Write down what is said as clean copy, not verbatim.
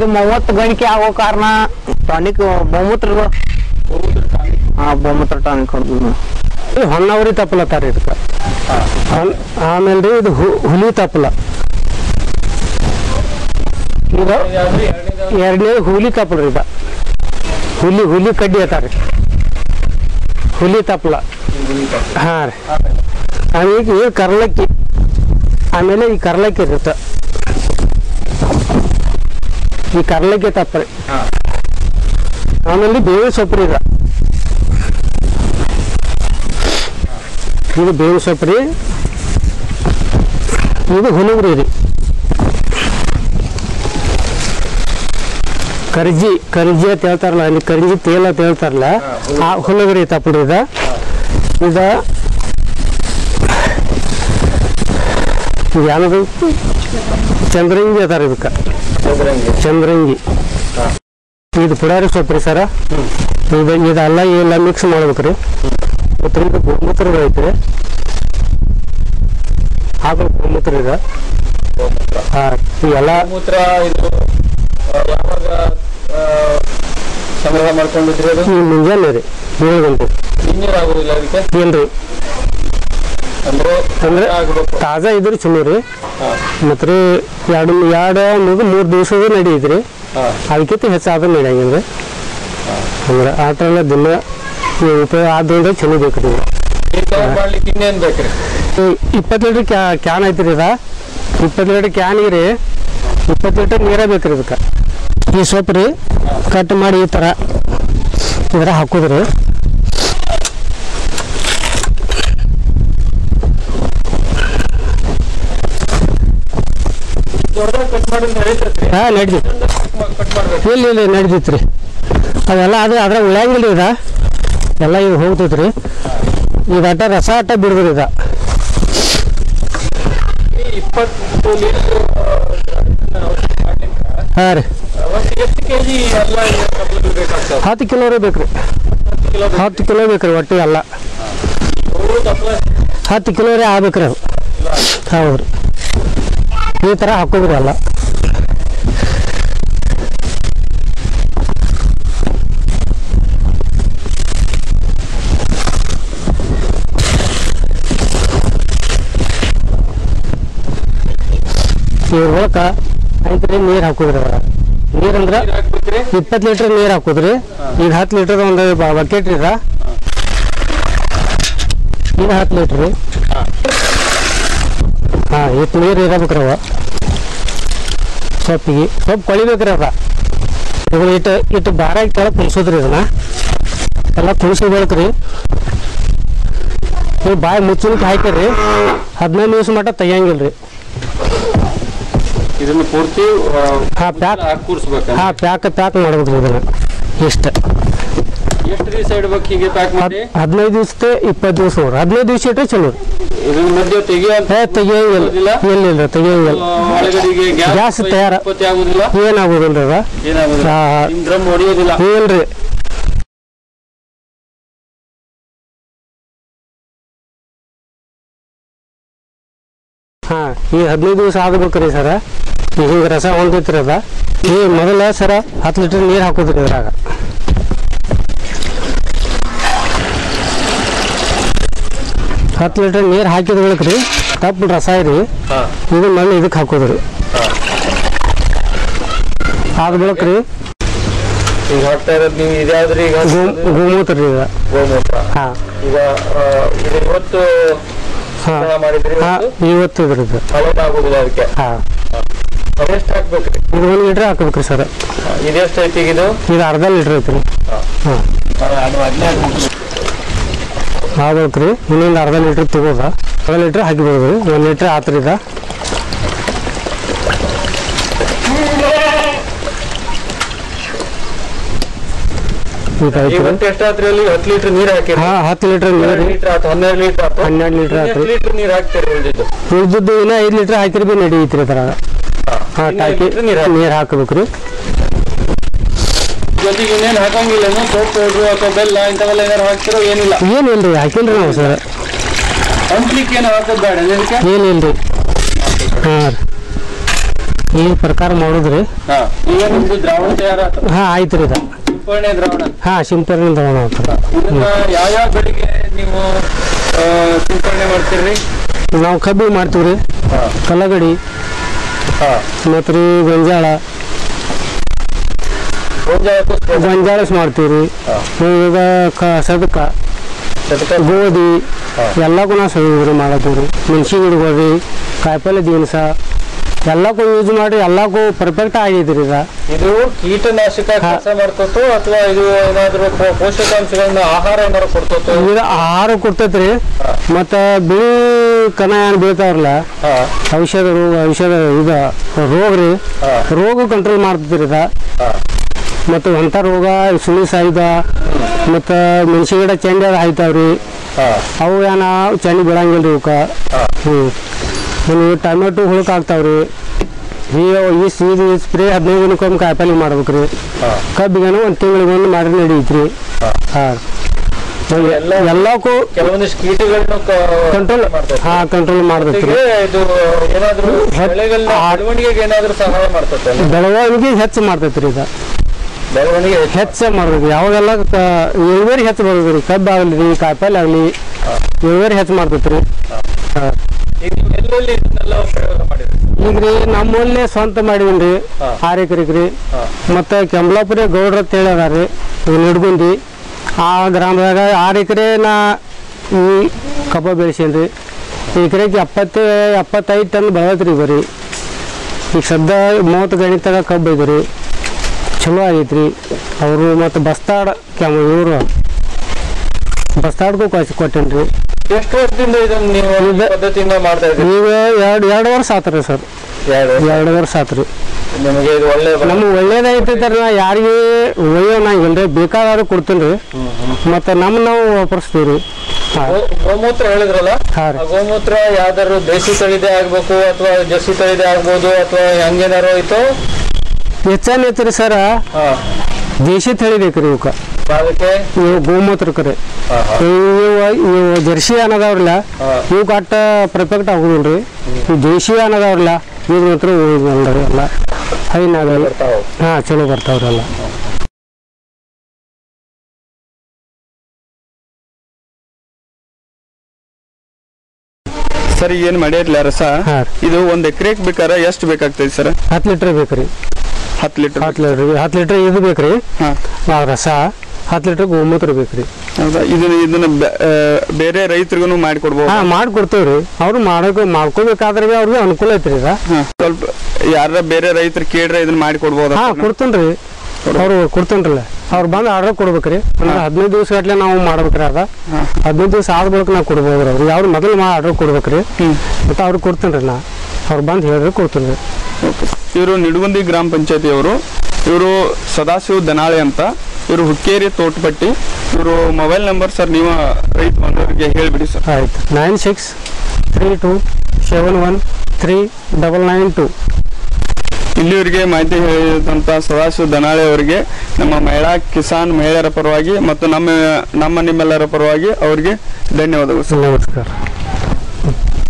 ಇದು 30 ಗಣಿಕೆ ಆಗೋ ಕಾರಣ ಟಾನಿಕ್ ಬಹುಮೂತ್ರದ ಬಹುಮೂತ್ರ ಟಾನಿಕ್ ಹೊಡೆದು ಹೊನ್ನವರಿ ತಪ್ಪಲತ್ತಾರ ಇದಕ್ಕೆ. ಆಮೇಲೆ ರೀ ಇದು ಹುಲಿ ತಪ್ಪಲ, ಇದು ಎರಡನೇ ಹುಲಿ ತಪ್ಪಲ ರೀ. ಹುಲಿ ಕಡ್ಡಿ ಅತ್ತಾರ ಹುಲಿ ತಪ್ಪಲ. ಹಾ ರೀ ಆಮೇಲೆ ಈ ಕರ್ಲಕ್ಕಿ, ಆಮೇಲೆ ಈ ಕರ್ಲಕ್ಕಿ ಇರುತ್ತೆ, ಈ ಕರ್ಲಕ್ಕಿ ತಪ್ಪರಿ. ಆಮೇಲೆ ಬೇವಿನ ಸೊಪ್ಪು ರೀ, ಇದು ಬೇವಿನ ಸೊಪ್ಪು ರೀ. ಇದು ಹುನುಗ್ರಿ ರೀ, ಕರ್ಜಿ ಅಂತ ಹೇಳ್ತಾರಲ್ಲ, ಅಲ್ಲಿ ಕರ್ಜಿ ತೇಲ್ ಅಂತ ಹೇಳ್ತಾರಲ್ಲ, ಆ ಹುನುಗ್ರಿ ತಪ್ಪಲ್ರಿ. ಇದು ಏನದು ಚಂದ್ರಂಗಿ ಅದಾರ ಇದಕ್ಕೆ, ಚಂದ್ರಂಗಿ. ಇದು ಪುಡಾರಿ ಸೊಪ್ಪು ರೀ ಸರ. ಇದೆಲ್ಲ ಎಲ್ಲ ಮಿಕ್ಸ್ ಮಾಡ್ಬೇಕ್ರಿ. ಮತ್ತು ಗೋಮೂತ್ರ ಐತ್ರಿ, ಆಕಳ ಗೋಮೂತ್ರ ಇದೆ. ಎಲ್ಲ ಸಂಗ್ರಹ ಮಾಡ್ಕೊಂಡಿದ್ರಿ? ಮುಂಜಾನೆ ರೀ 7 ಗಂಟೆ. ಇಲ್ರಿ ಅಂದ್ರೆ ತಾಜಾ ಇದ್ರಿ ಚಲೋ ರೀ. ಮತ್ತ ರೀ 2-3 ದಿವಸದ ನಡೀತ್ರಿ, ಅದಕ್ಕಿಂತ ಹೆಚ್ಚಾದ್ರೂ ನಡೆಯಂಗಿಲ್ರಿ. ಅಂದ್ರೆ ಆಟ ಎಲ್ಲ ದಿನ ಉಪಯೋಗ ಆದ್ರಿಂದ ಚಲೋ ಬೇಕ್ರಿ. 20 ಲೀಟರ್ ಕ್ಯಾನ್ ಐತ್ರಿ. 20 ಲೀಟರ್ ಕ್ಯಾನಿಗೆ ರೀ 20 ಲೀಟರ್ ನೀರೇ ಬೇಕ್ರಿ. ಇದಕ್ಕೆ ಈ ಸೊಪ್ಪು ರೀ ಕಟ್ ಮಾಡಿ ಈ ಥರ ಇದ್ರ ಹಾಕೋದ್ರಿ. ಹಾಂ ನಡ್ದಿತ್ತು, ಇಲ್ಲ ನಡ್ದಿತ್ತು ರೀ. ಅದೆಲ್ಲ ಅದ್ರ ಉಳ್ಳಂಗಿಲ್ಲ ಇದ ಎಲ್ಲ ಇದು ಹೋಗ್ತೈತ್ರಿ. ಇದು ಅಟ್ಟ ರಸ ಅಟ್ಟ ಬಿಡ್ದ್ರಿ. ಇದ 20 ಹಾಂ ರೀ 10 ಕಿಲೋ ರೀ ಬೇಕ್ರಿ. 10 ಕಿಲೋ ಬೇಕ್ರಿ ಒಟ್ಟು ಎಲ್ಲ 10 ಕಿಲೋ ರೀ ಆಗ್ಬೇಕ್ರಿ ಅದು. ಹೌದ್ರಿ ಈ ಥರ ಹಾಕೋದ್ರಿ ಎಲ್ಲ. ಇವ್ರ ಒಳಕ ಐತ್ರಿ ನೀರು ಹಾಕೋದ್ರಿ. ನೀರಂದ್ರೆ 20 ಲೀಟರ್ ನೀರು ಹಾಕೋದ್ರಿ. ಈಗ 10 ಲೀಟರ್ ಒಂದು ಬಕೆಟ್ ರೀ. ಈಗ 10 ಲೀಟರ್ ರೀ. ಹಾಂ ಇಟ್ಟು ನೀರು ಇರಬೇಕ್ರಿ. ಅವ ಸೊಪ್ಪಿಗೆ ಸೊಪ್ಪು ಕೊಳಿಬೇಕ್ರಿ. ಅದ ಇದನ್ನ ಇಟ್ಟು ಬಾರಾಗಿ ಕೆಳಗೆ ಕುಣಿಸೋದ್ರಿ. ಇದನ್ನ ಎಲ್ಲ ಕುಣಿಸ್ಬೇಕ್ರಿ. ನೀವು ಬಾಯಿ ಮುಚ್ಚಲಿಕ್ಕೆ ಹಾಕಿರಿ 15 ನಿಮಿಷ ಮಟ್ಟ ತೆಗಿಯಂಗಿಲ್ರಿ. ಇದನ್ನು ಪೂರ್ತಿ ಪ್ಯಾಕ್ ಮಾಡ್ಬೇಕ್ರಿ. ಇದನ್ನ ಇಷ್ಟ ಎಷ್ಟು ದಿವಸ ಇಡ್ಬೇಕು ಹೀಗೆ ಪ್ಯಾಕ್ ಮಾಡಿ? 15 ದಿವಸಕ್ಕೆ 20 ದಿವಸ ನೋಡ್ರಿ. 15 ದಿವಸ ಇಟ್ಟರೆ ಚಲೋ. ಇದನ್ನ ಮಧ್ಯೆ ತೆಗಿಯಂಗಿಲ್ಲ. ಎಲ್ಲಿಲ್ಲ ತೆಗಿಯಂಗಿಲ್ಲ. ಗ್ಯಾಸ್ ತಯಾರ ಏನಾಗುದಿಲ್ರಿ. ಅದ ಡ್ರಮ್ ಹೊಡಿಯೋದಿಲ್ಲ ಇಲ್ರಿ. ಹಾಂ ಈ 15 ದಿವಸ ಆಗ್ಬೇಕ್ರಿ ಸರ. ಈಗ ಹಿಂಗೆ ರಸ ಹೊಂದೈತ್ರಿ. ಅದ ಈ ಮೊದಲ ಸರ 10 ಲೀಟರ್ ನೀರು ಹಾಕೋದ್ರಿ. ಇದ್ರಾಗ 10 ಲೀಟರ್ ನೀರು ಹಾಕಿದ ಬಳಕ್ರಿ ತಪ್ಪು ರಸ ರೀ. ಇದು ಮಣ್ಣು ಇದಕ್ಕೆ ಹಾಕೋದ್ರಿ. ಆದ ಬಳಕ್ರಿ ಈಗ ಹಾಕ್ತಾ ಇರೋದು ನೀವು ಇದಾದ್ರಿ. ಈಗ ಗೋಮೂತ್ರ ರೀ. ಗೋಮೂತ್ರ. ಹಾಂ ಈಗ ಇವತ್ತು ಇವತ್ತು ಇದ್ರದ್ದು ಆಗುದಿಲ್ಲ ಅದಕ್ಕೆ. ಹಾಂ ಎಷ್ಟು ಹಾಕ್ಬೇಕ್ರಿ? ಇದು 1 ಲೀಟರ್ ಹಾಕ್ಬೇಕ್ರಿ ಸರ್. ಇದೆಷ್ಟು ಐತಿ? ಇದು ಅರ್ಧ ಲೀಟರ್ ಐತ್ರಿ. ಹಾಂ ಆಗ್ಬೇಕ್ರಿ. ಇನ್ನೊಂದು ಅರ್ಧ ಲೀಟರ್ ತಗೋದ. ಅರ್ಧ ಲೀಟರ್ ಹಾಕಿಬೋದು ರೀ. 1 ಲೀಟರ್ ಆತ್ರಿ. ಇದ ಎಷ್ಟಾತ್ರಿ? ಅಲ್ಲಿ 10 ಲೀಟರ್ ನೀರು ಹಾಕಿ. ಹಾಂ 10 ಲೀಟರ್ ನೀರು 12 ಲೀಟರ್ 12 ಲೀಟರ್ ಆತ್ರಿ. ಲೀಟರ್ ನೀರು ಹಾಕ್ತಾರೆ. ಉಳಿದಿದ್ದು ಇನ್ನೂ 5 ಲೀಟರ್ ಹಾಕಿರಿ ಬಿ ನಡೀತ್ರಿ. ಅದ್ರಾಗ ಹಾಂ ಹಾಕಿ ನೀರು ಹಾಕ್ಬೇಕ್ರಿ. ಜೊತೆಗೆ ಇನ್ನೇನು ಹಾಕಂಗಿಲ್ಲ? ಸೋಪ್ ಪೌಡ್ರು ಅಥವಾ ಬೆಲ್ಲ ಇಂಥವೆಲ್ಲ ಏನಾರು ಹಾಕ್ತಿರೋ? ಏನಿಲ್ಲ. ಏನಿಲ್ರಿ ಹಾಕಿಲ್ರಿ ನಾವು ಸರ್. ಅಂಟ್ಲಿಕ್ಕೆ ಏನು ಹಾಕೋದು ಬೇಡ? ಏನಿಲ್ರಿ. ಹಾಂ ರೀ ಈ ಪ್ರಕಾರ ಮಾಡಿದ್ರಿ. ಈಗ ನಿಮ್ದು ದ್ರಾವಣ ತಯಾರ ಹಾ ಆಯ್ತು ರೀ. ಸಿಂಪರಣೆ ದ್ರಾವಣ. ಹಾ ಸಿಂಪರಣೆ ದ್ರಾವಣ ಆಗ್ತದೆ. ಇದನ್ನ ಯಾವ ಬೆಳೆಗೆ ನೀವು ಸಿಂಪರಣೆ ಮಾಡ್ತೀರಿ? ನಾವು ಕಬ್ಬಿ ಮಾಡ್ತೀವಿ ರೀ, ಕಲ್ಲಗಡಿ ಮತ್ತು ರೀ ಗೊಂಜಾಳ ಮಾಡ್ತೀವಿ ರೀ. ಈಗ ಸದಕ ಗೋಧಿ ಎಲ್ಲಕ್ಕೂ ನಾವು ಸರಿ ಮಾಡತ್ತೀವಿ ರೀ. ಮೆಣಸಿನ ಗಿಡಗಳು ರೀ, ಕಾಯಿಪಲ್ಲೆ ದಿನಸ ಎಲ್ಲಕ್ಕೂ ಯೂಸ್ ಮಾಡಿ ಎಲ್ಲಕ್ಕೂ ಪರ್ಫೆಕ್ಟ್ ಆಗೈತಿ ರೀ. ಇದು ಕೀಟನಾಶಕ ಕೆಲಸ ಮಾಡ್ತೋ ಅಥವಾ ಇದು ಏನಾದ್ರು ಪೋಷಕಾಂಶಗಳನ್ನ ಆಹಾರ ಏನಾದ್ರು ಕೊಡ್ತೋ? ಇದು ಆಹಾರ ಕೊಡ್ತೈತ್ರಿ. ಮತ್ತ ಬಿಳಿ ಕನ ಏನ್ ಬೀಳ್ತಾವ್ರಲ್ಲ ಔಷಧ ಇದು ರೋಗ ರೀ, ರೋಗ ಕಂಟ್ರೋಲ್ ಮಾಡ್ತೈತ್ರಿ ಇದ. ಮತ್ತು ಅಂಥ ರೋಗ ಸುಳಿ ಸಾಯ್ದ ಮತ್ತು ಮೆಣಸಿನ ಗಿಡ ಚೆಂಡಿ ಅದು ಹಾಯ್ತಾವ್ರಿ. ಅವು ಏನ ಚೆಂಡಿ ಬಿಡಂಗಿಲ್ಲ ರೀ ಇವಕ್ಕೆ. ಟೊಮೆಟೊ ಹುಳಕ್ ಆಗ್ತಾವ್ರಿ. ಈ ಸ್ಪ್ರೇ 15 ದಿನಕ್ಕೊಮ್ಮೆ ಕಾಯಿಪಲ್ಲೆ ಮಾಡ್ಬೇಕ್ರಿ. ಕಬ್ಬಿಗೇನು 1 ತಿಂಗಳಿಗೊಮ್ಮೆ ಮಾಡಿ ನಡೀತ್ರಿ. ಎಲ್ಲಕ್ಕೂ ಕೆಲವೊಂದಿಷ್ಟು ಕೀಟಗಳನ್ನು ಕಂಟ್ರೋಲ್ ಮಾಡ್ಬೇಕ್ರಿ. ಬೆಳವಣಿಗೆ ಹೆಚ್ಚು ಮಾಡ್ತೈತ್ರಿ. ಈಗ ಬೆಳವಣಿಗೆ ಹೆಚ್ಚು ಮಾಡ್ಬೇಕು. ಯಾವಾಗೆಲ್ಲ ಇಳುವರಿ ಹೆಚ್ಚು ಬರ್ಬೇಕ್ರಿ. ಕಬ್ಬು ಆಗಲಿ ರೀ, ಕಾಯಿಪಲ್ಲೆ ಆಗಲಿ, ಇಳುವರಿ ಹೆಚ್ಚು ಮಾಡ್ತೈತ್ರಿ. ಈಗ ರೀ ನಮ್ಮಲ್ಲೇ ಸ್ವಂತ ಮಾಡಿವನ್ರಿ 6 ಎಕರೆಗೆ ರೀ. ಮತ್ತು ಕೆಂಬಲಾಪುರ ಗೌಡ್ರ ಅಂತ ಹೇಳಿ ಅದಾರ ರೀ ನಿಡ್ಗುಂದಿ. ಆ ಗ್ರಾಮದಾಗ 6 ಎಕರೆ ನಾ ಈ ಕಬ್ಬ ಬೆಳೆಸೇನ್ರಿ. ಎಕರೆಗೆ 75 ಟನ್ ಬೆಳತ್ರಿ ಬರೀ. ಈಗ ಸದ್ಯ 30 ಗಣಿತಾಗ ಕಬ್ಬು ಐತೆ ರೀ. ಚಲೋ ಆಗೈತ್ರಿ. ಅವರು ಮತ್ತು ಬಸ್ತಾಡ್ ಇವರು ಬಸ್ತಾಡ್ಗೂ ಕೊಟ್ಟೇನ್ರಿ. ಎಷ್ಟು ವರ್ಷದಿಂದ ಇದನ್ನ ನೀವು ಪದ್ಧತಿಯಿಂದ ಮಾಡ್ತಾ ಇದ್ದೀರಿ? ಈಗ 2 ವರ್ಷ ಆತ್ರಿ ಸರ್. 2 ವರ್ಷ ಆತ್ರಿ. ನಿಮಗೆ ಇದು ನಮ್ಗೆ ಒಳ್ಳೇದೈತೈತ್ರಿ. ನಾ ಯಾರಿಗೆ ಒಯ್ಯೋನಾಗಿಲ್ರಿ, ಬೇಕಾದ್ರೂ ಕೊಡ್ತೀನಿ ರೀ. ಮತ್ತು ನಾವು ವಾಪರಿಸ್ತೀವಿ. ಗೋಮೂತ್ರ ಹೇಳಿದ್ರಲ್ಲ, ಗೋಮೂತ್ರ ಯಾವ್ದಾದ್ರು ದೇಸಿ ತಳಿದೇ ಆಗ್ಬೇಕು ಅಥವಾ ಜರ್ಸಿ ತಳಿದೇ ಆಗ್ಬೋದು ಅಥವಾ ಹಂಗೇನಾರು ಐತೋ? ಹೆಚ್ಚಾನ್ ಐತ್ರಿ ಸರ, ದೇಶಿ ತಳಿ ಬೇಕ್ರಿ ಇವಕ್ಕೆ. ಇವು ಗೋಮೂತ್ರ ಕರೆ ಇವು ಜರ್ಸಿ ಅನ್ನೋದವ್ರಲ್ಲ ಇವು ಕಟ್ಟ ಪರ್ಫೆಕ್ಟ್ ಆಗುದಿಲ್ರಿ. ಇವು ದೇಶಿ ಅನ್ನೋದವ್ರಲ್ಲ ಇವ್ ಮಾತ್ರ ಉಳಿದ್ರಿ ಎಲ್ಲ ಹೈನಾಗಲ್ಲ. ಚಲೋ ಬರ್ತಾವ್ರಲ್ಲ. ಸರ್ ಏನ್ ಮಾಡಿರ್ಲ ರಸ ಇದು 1 ಎಕರೆಗೆ ಬೇಕಾರೆ ಎಷ್ಟು ಬೇಕಾಗ್ತೈತಿ ಸರ್? 10 ಲೀಟರ್ ಬೇಕ್ರಿ. 10 ಲೀಟರ್ 10 ಲೀಟರ್ ಇದು ಬೇಕ್ರಿ ರಸ. 10 ಲೀಟರ್ ಗೋಮೂತ್ರ ಬೇಕ್ರಿ. ಹೌದಾ? ಇದನ್ನ ಬೇರೆ ರೈತರಿಗೂ ಮಾಡಿಕೊಡ್ಬೋದು? ಮಾಡ್ಕೊಡ್ತೇವ್ರಿ. ಅವ್ರು ಮಾಡ್ಕೋಬೇಕಾದ್ರೆ ಅವ್ರಿಗೆ ಅನುಕೂಲ ಐತ್ರಿ. ಸ್ವಲ್ಪ ಯಾರ ಬೇರೆ ರೈತರು ಕೇಳ್ರೆ ಇದನ್ನ ಮಾಡಿಕೊಡ್ಬೋದು? ಕೊಡ್ತೇನ್ರಿ. ಅವ್ರು ಕೊಡ್ತೇನ್ರಲ್ಲ. ಅವ್ರು ಬಂದು ಆರ್ಡರ್ ಕೊಡ್ಬೇಕ್ರಿ. ಅಂದ್ರೆ 15 ದಿವಸ ಗಟ್ಲೆ ನಾವು ಮಾಡ್ಬೇಕ್ರಿ. 15 ದಿವಸ ಆದ ಬಳಿಕ ನಾವು ಕೊಡ್ಬೋದ್ರಿ. ಅವ್ರು ಯಾವ್ದು ಮೊದಲು ಆರ್ಡರ್ ಕೊಡ್ಬೇಕ್ರಿ. ಮತ್ತು ಅವ್ರಿಗೆ ಕೊಡ್ತೇನ್ರಿ. ಅವ್ರು ಬಂದು ಹೇಳಿದ್ರೆ ಕೊಡ್ತೇನ್ರಿ. ಇವರು ನಿಡಗುಂದಿ ಗ್ರಾಮ ಪಂಚಾಯತಿ ಅವರು. ಇವರು ಸದಾಶಿವ ದನಾಳೆ ಅಂತ. ಇವರು ಹುಕ್ಕೇರಿ ತೋಟಪಟ್ಟಿ. ಇವರು ಮೊಬೈಲ್ ನಂಬರ್ ಸರ್ ನೀವು ರೈತ ಬಂದವರಿಗೆ ಹೇಳಿಬಿಡಿ ಸರ್. ಆಯ್ತು. 9632713992. ಇಲ್ಲಿವರಿಗೆ ಮಾಹಿತಿ ಹೇಳಿದಂತ ಸದಾಶಿವ ದನಾಳೆ ಅವರಿಗೆ ನಮ್ಮ ಮಹಿಳಾ ಕಿಸಾನ್ ಮಹಿಳೆಯರ ಪರವಾಗಿ ಮತ್ತು ನಿಮ್ಮೆಲ್ಲರ ಪರವಾಗಿ ಅವರಿಗೆ ಧನ್ಯವಾದಗಳು ಸರ್. ನಮಸ್ಕಾರ.